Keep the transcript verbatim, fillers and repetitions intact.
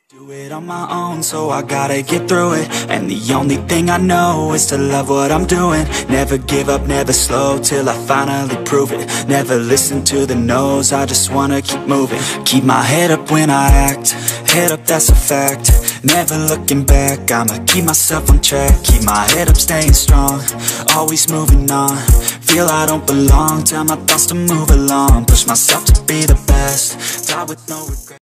Do it on my own, so I gotta get through it. And the only thing I know is to love what I'm doing. Never give up, never slow, till I finally prove it. Never listen to the no's, I just wanna keep moving. Keep my head up when I act, head up, that's a fact. Never looking back, I'ma keep myself on track. Keep my head up, staying strong, always moving on. Feel I don't belong, tell my thoughts to move along. Push myself to be the best, die with no regret.